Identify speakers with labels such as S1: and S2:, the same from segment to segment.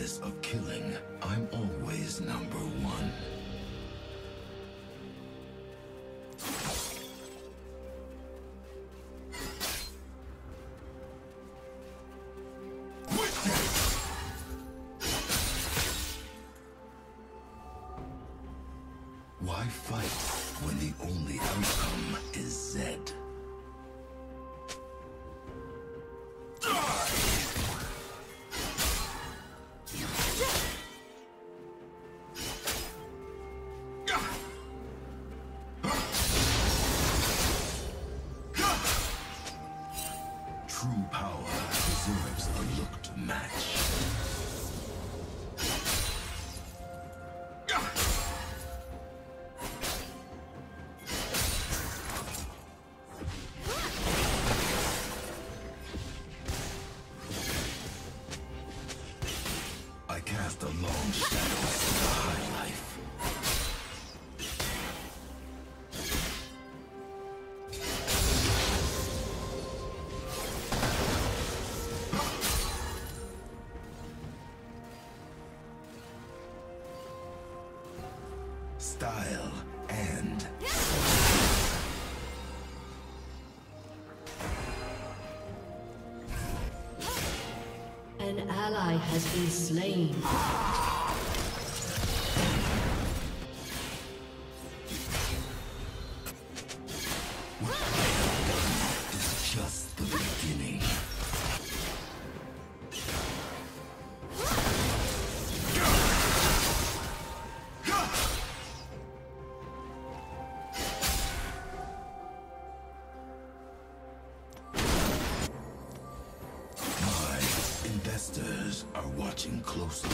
S1: business of killing, I'm always number one. Why fight when the only outcome is Zed? True power deserves a look to match. I cast a long shadow over the high life. Style and
S2: an ally has been slain.
S1: is just the beginning. Investors are watching closely.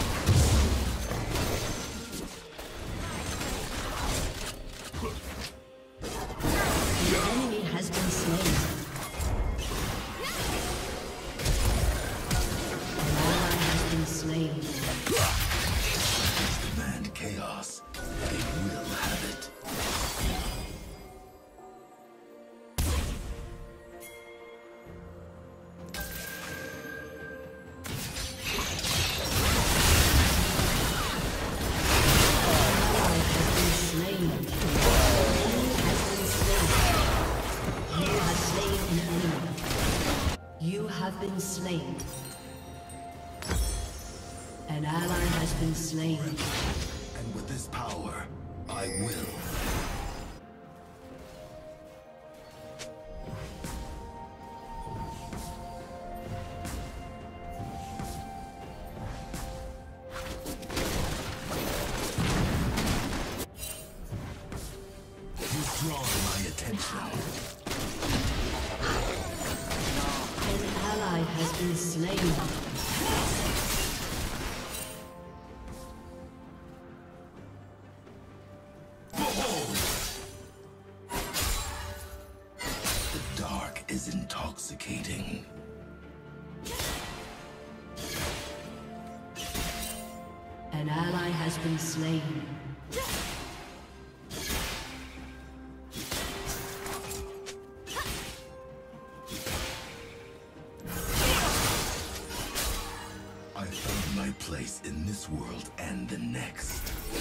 S2: The enemy has been slain. An ally has been slain.
S1: Demand chaos. They will have it. You have been slain. An ally has been slain. And with this power, I will. You've drawn my attention.
S2: An ally has been slain.
S1: The dark is intoxicating.
S2: An ally has been slain.
S1: I found my place in this world and the next.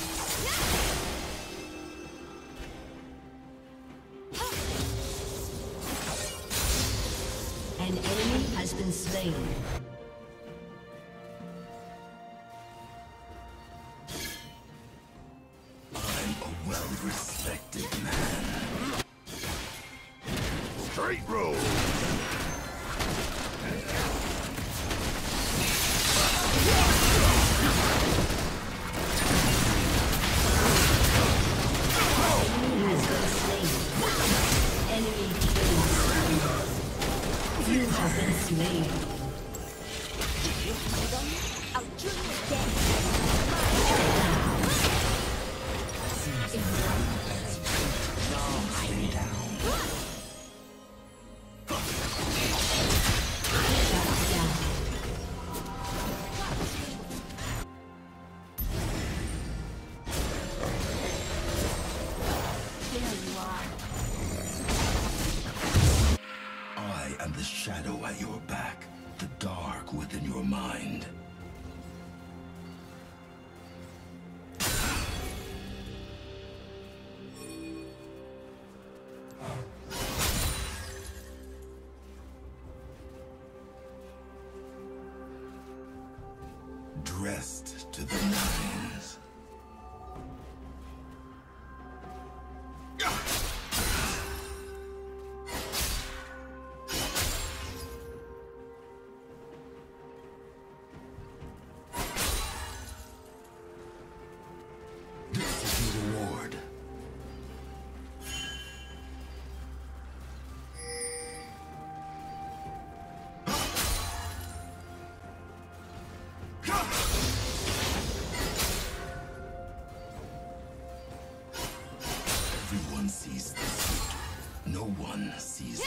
S2: An enemy has been slain.
S1: I'm a well-respected man.
S3: Straight road.
S2: You have been slain.
S1: I am the shadow at your back, the dark within your mind. to the nines. This is the reward. Everyone sees the suit. No one sees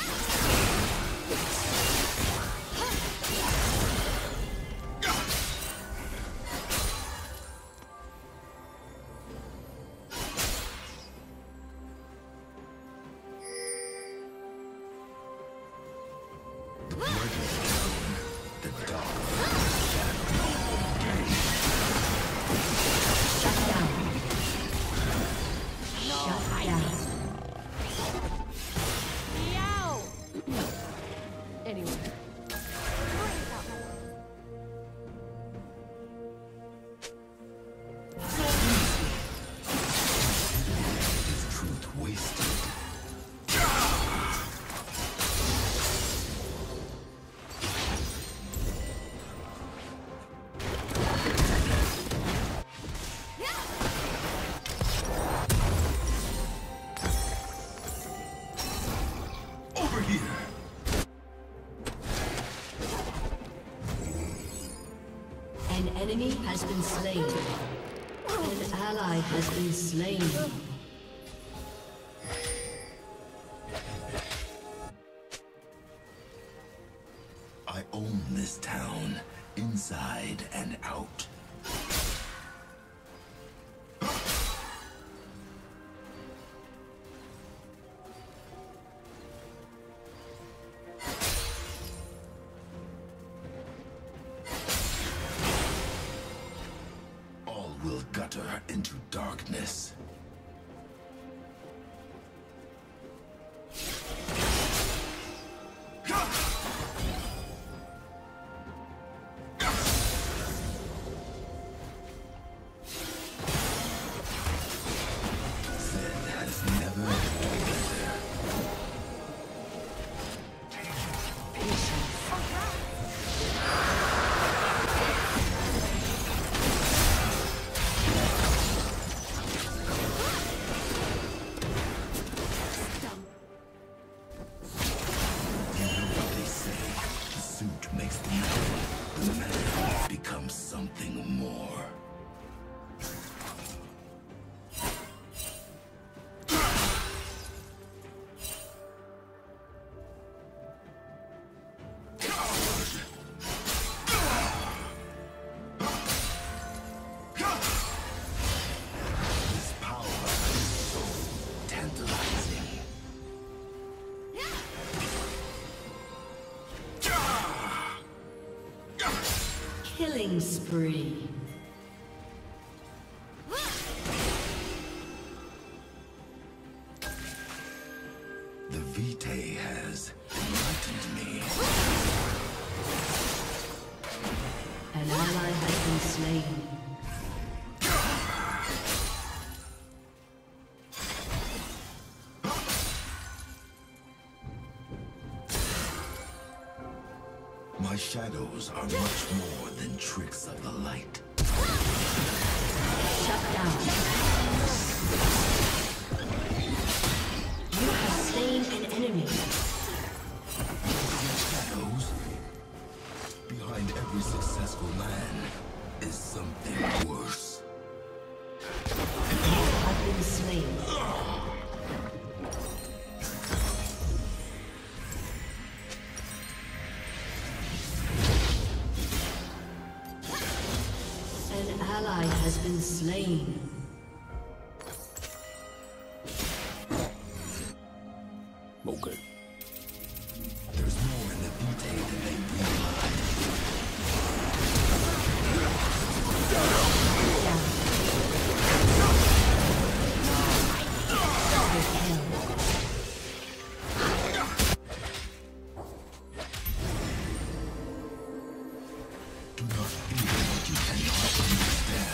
S2: An enemy has been slain. An ally has been slain.
S1: I own this town, inside and out. All will gutter into darkness.
S2: Killing spree.
S1: The Vitae has enlightened me.
S2: An ally has been slain.
S1: My shadows are much more than tricks of the light.
S2: Shut down. You have slain an enemy.
S1: Shadows? Behind every successful man is something worse.
S2: You have been slain. An ally has been slain.
S1: Okay. There's more in the Vitae than they realize. Do not fear what you cannot understand.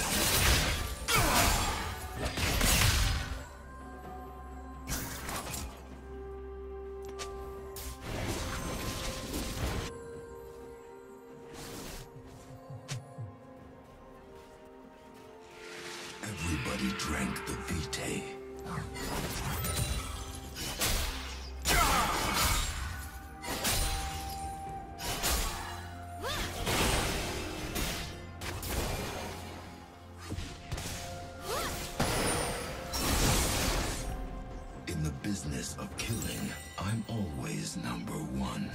S1: Everybody drank the Vitae. In the business of killing, I'm always number one.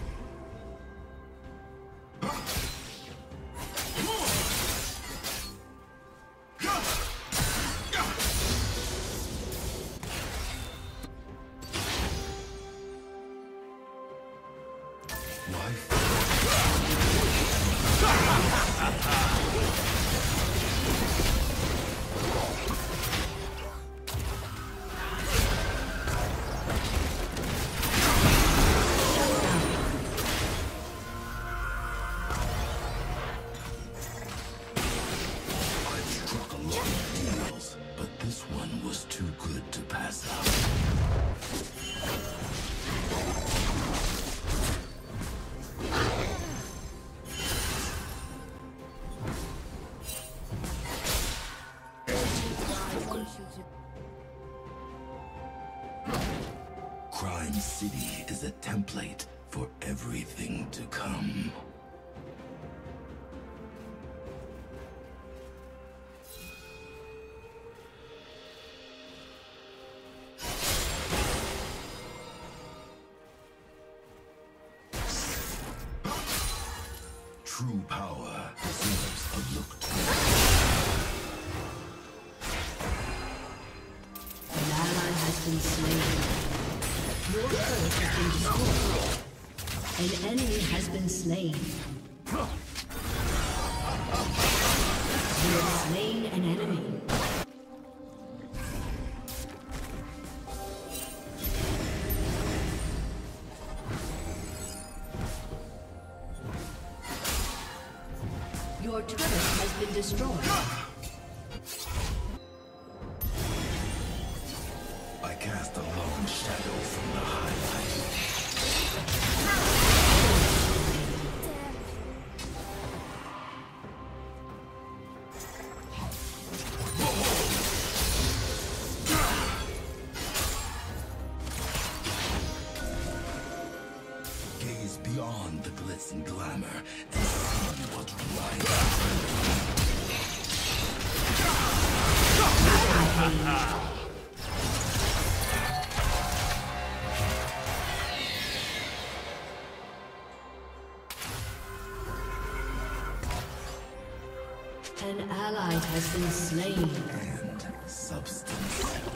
S1: Crime City is a template for everything to come. True power deserves a look to it.
S2: An ally has been slain. Your turret has been destroyed. An enemy has been slain. You have slain an enemy. Your turret has been destroyed.
S1: I cast a long shadow from the highlight. Gaze beyond the glitz and glamour and see what's right.
S2: An ally has been slain.
S1: And substance.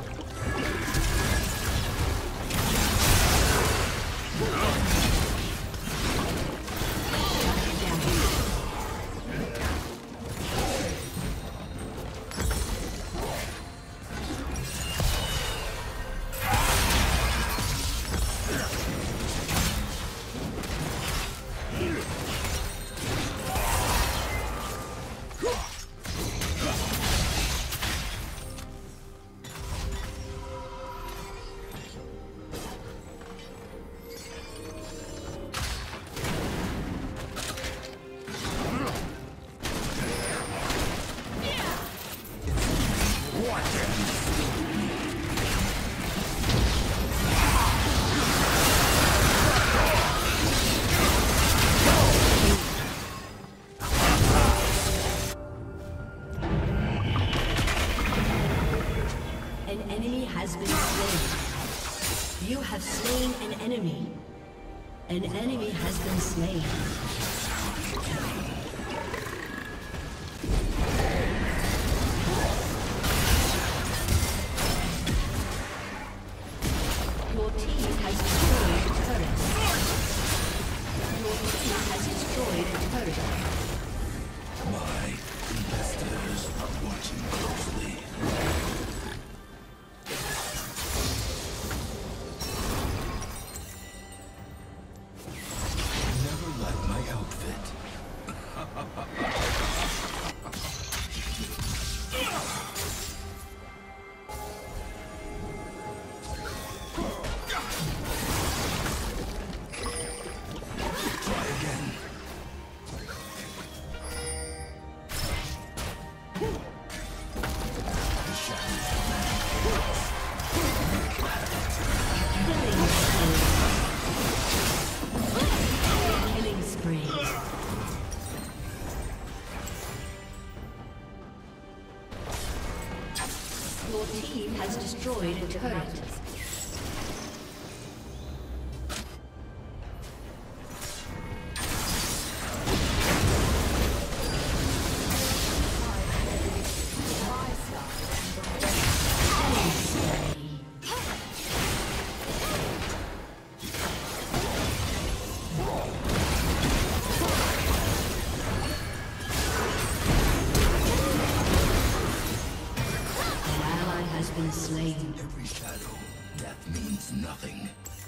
S2: An enemy has been slain. You have slain an enemy. An enemy has been slain. Your team has destroyed a turret. Your team has destroyed a turret.
S1: My investors are watching closely. Never like my outfit.
S2: Your team has destroyed a turret.
S1: Every shadow, death means nothing.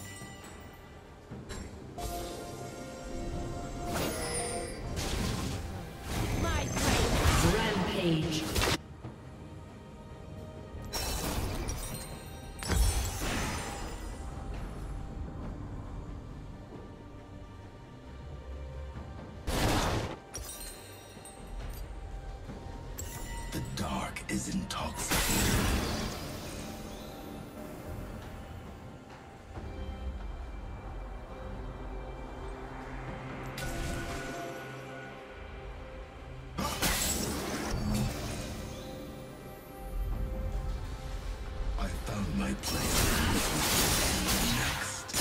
S2: Rampage.
S1: The dark is intoxicating. My place next.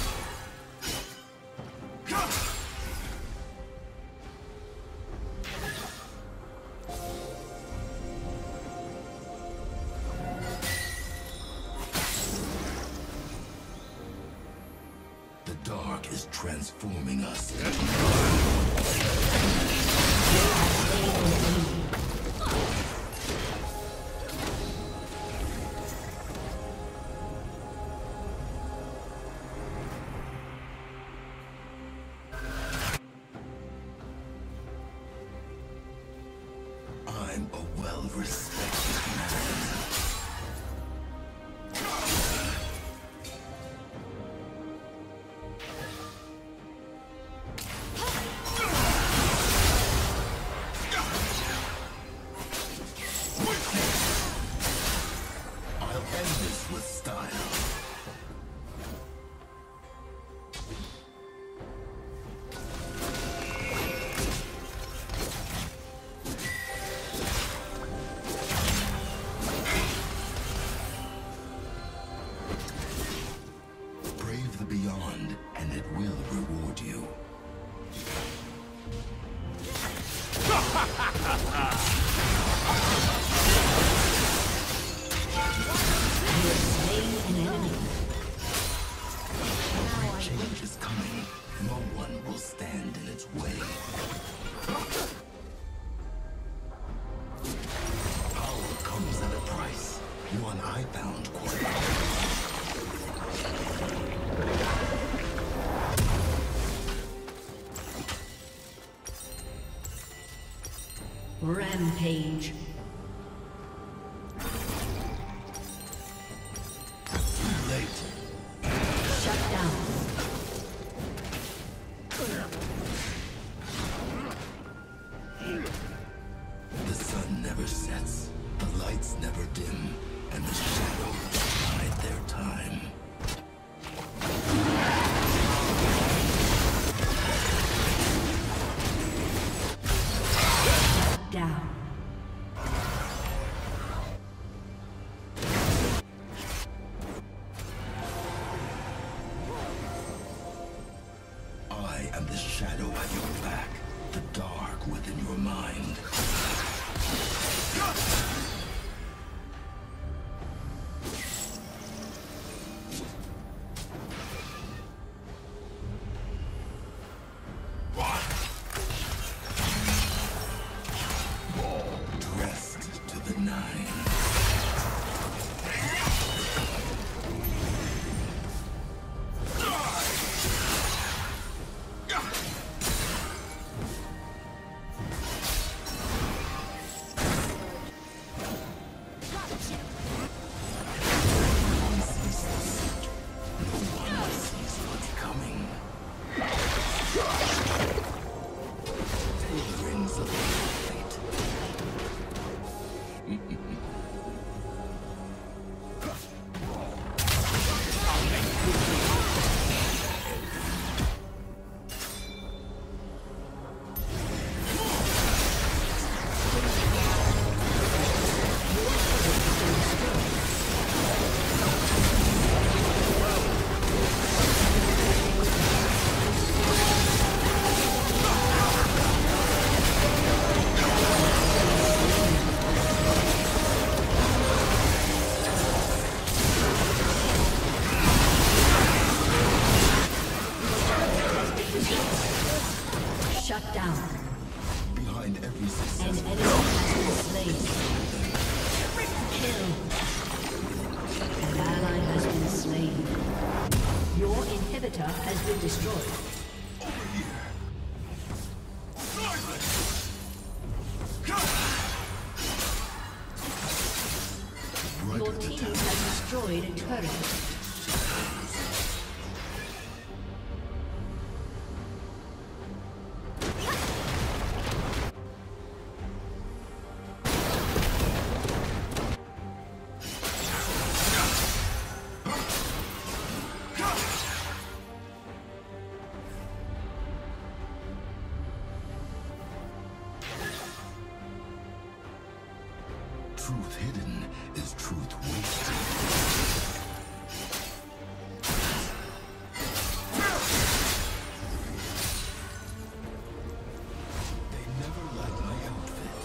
S1: The dark is transforming us. I'm a well-respected man. I'll end this with style. The beyond, and it will reward you. Great change is coming. No one will stand in its way. Power comes at a price, one I found quite often.
S2: Rampage.
S1: Too late.
S2: Shut down.
S1: The sun never sets, the lights never dim, and the shadows bide their time.
S2: Down.
S1: I am the shadow at your back, the dark within your mind. Dressed to the nine. Rings of fate.
S2: been destroyed. Your team has destroyed a turret.
S1: Truth hidden is truth wasted. They never liked my outfit.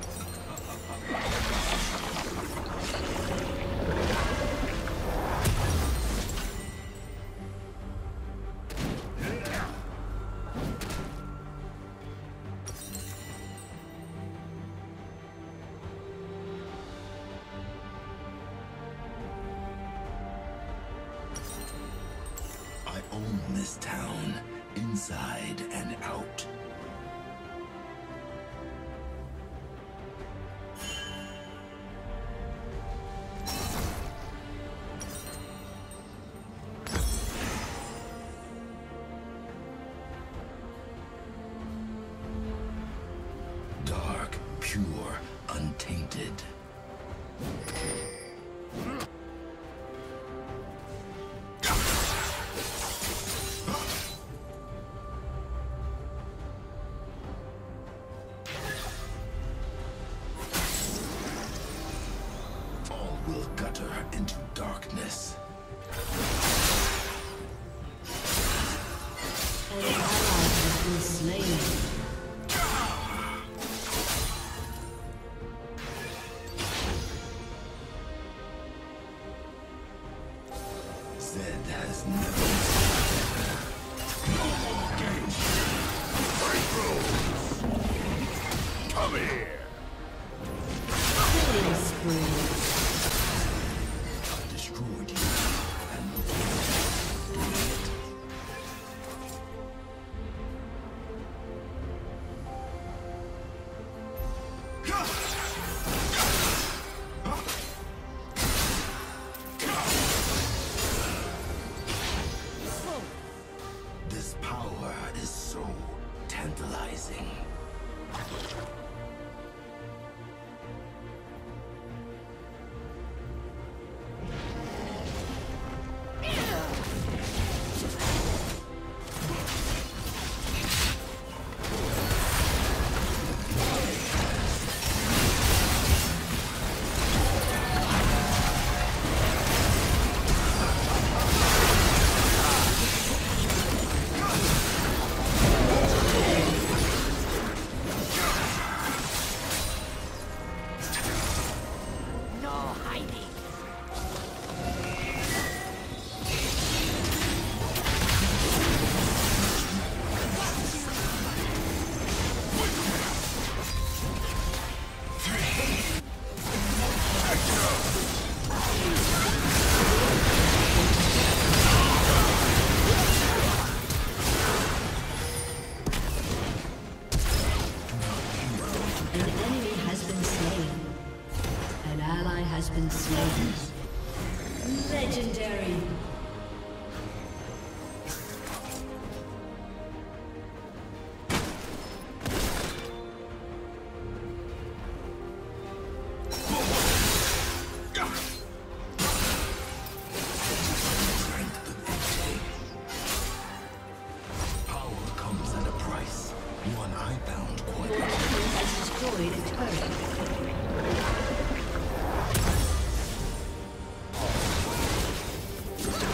S1: I own this town, inside and out. Dark, pure, untainted. Will gutter into darkness.
S2: An ally has been slain.
S1: Zed has never come here.
S2: Killing spree.
S1: Destroyed you and this power is so tantalizing.
S2: Legendary.
S1: destroyed a turret.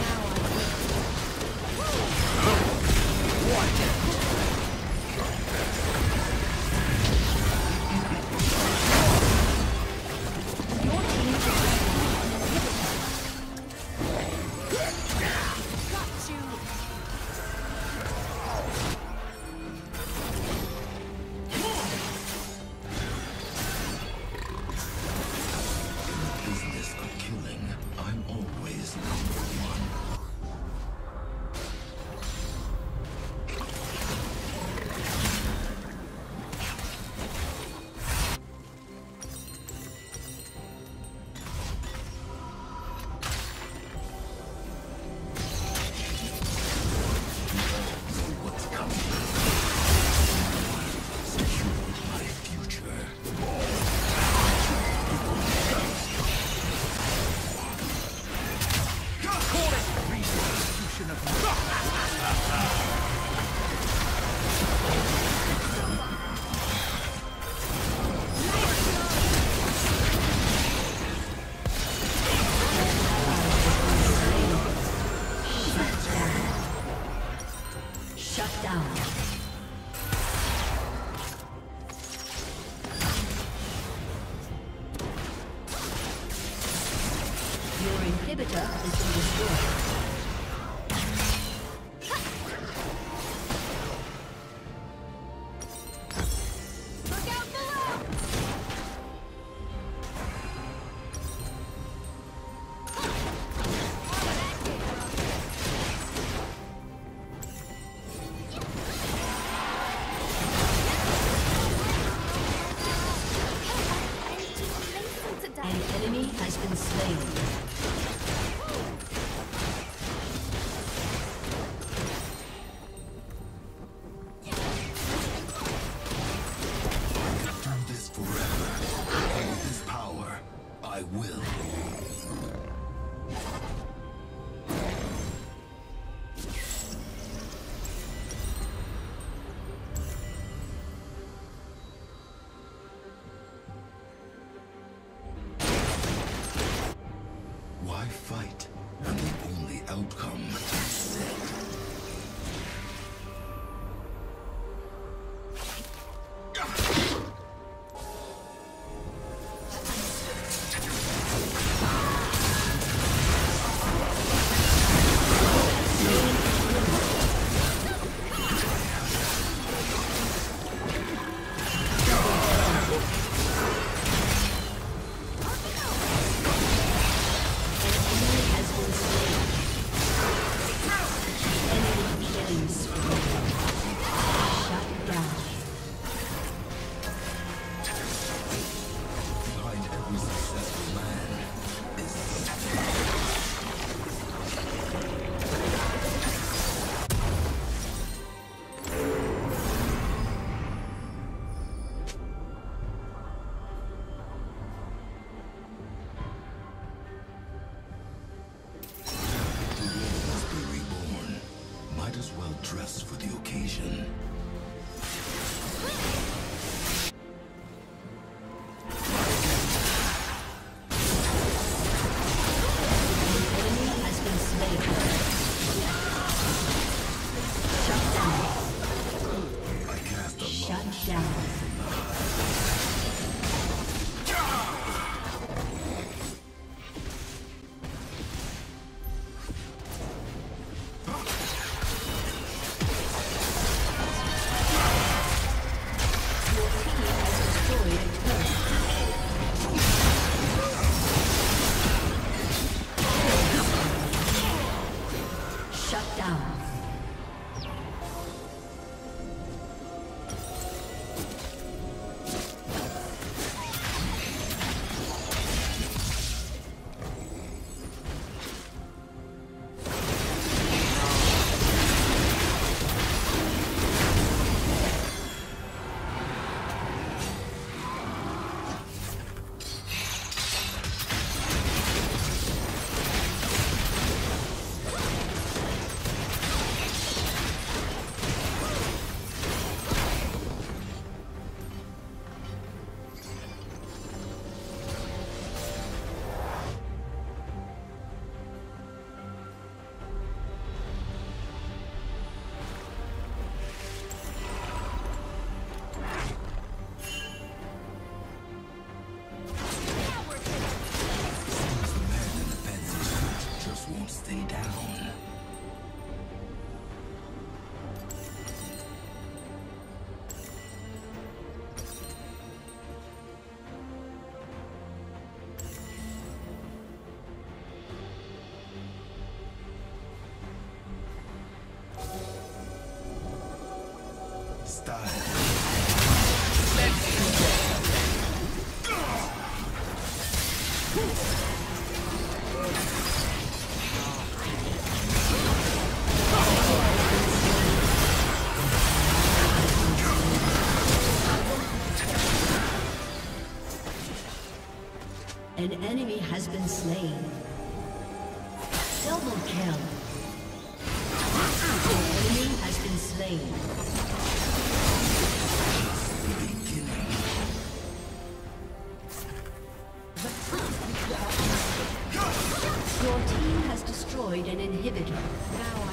S2: inhibitor has been destroyed. An enemy has been slain.
S1: Do this forever. And with this power, I will. Why fight when the only outcome is set? Might as well dress for the occasion.
S2: An enemy has been slain. Double kill. An enemy has been slain. Your team has destroyed an inhibitor. Now